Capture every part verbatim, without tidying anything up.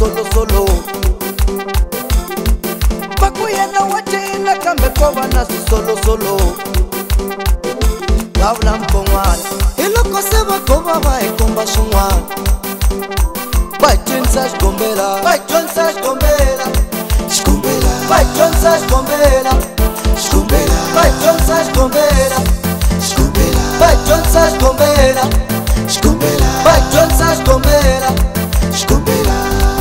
solo solo Bakuyena wachina kambe kova na solo solo Babla mpongwana Iloko seba kova ba ekomba shungwana Vai Jonsa shkombela Vai Jonsa shkombela Shkombela Vai Jonsa shkombela Shkombela Vai Jonsa shkombela Shkombela Vai Jonsa shkombela Shkombela Vai Jonsa shkombela Shkombela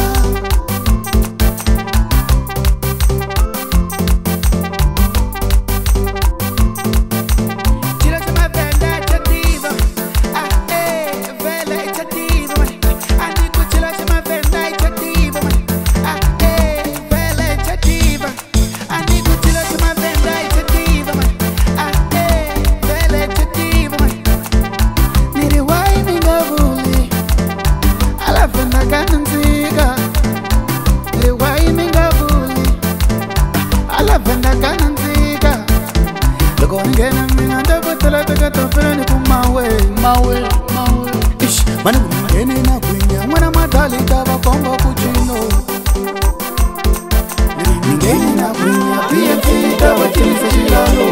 Mani mungene na kwinya mwana madali tava kongo kuchino Mungene na kwinya B M T tava chilisa shilalo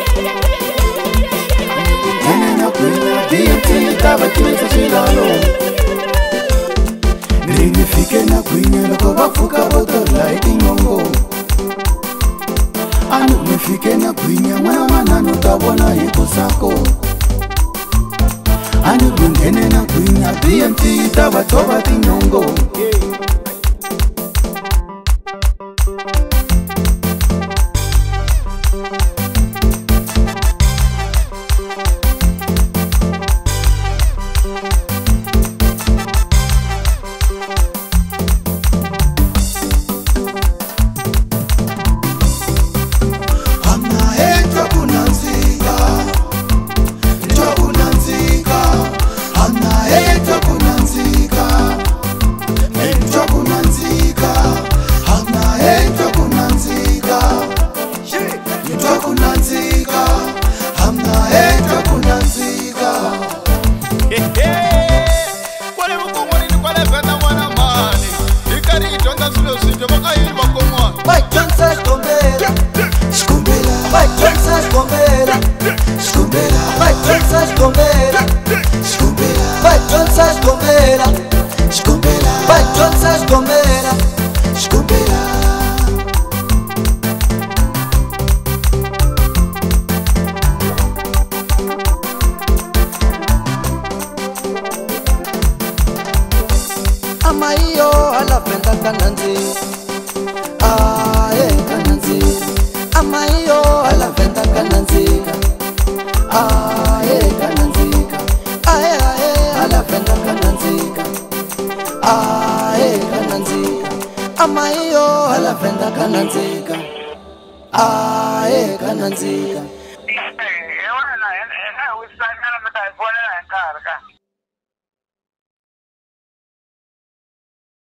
Mungene na kwinya B M T tava chilisa shilalo Nifike na kwinya loko bafuka boto laiti ngongo Anu nifike na kwinya mwana manano tabona hiko sako Anu bungene na kwinya B M T tava toba tinongo Vai Jonsa shkombela Shkombela Vai Jonsa shkombela Shkombela Vai Jonsa shkombela Shkombela Vai Jonsa shkombela Shkombela Vai Jonsa shkombela Shkombela Ama iyo alapenda kananzi Aye kananzika Ama iyo alavenda kananzika Aye kananzika Aye aye alavenda kananzika Aye kananzika Ama iyo alavenda kananzika Aye kananzika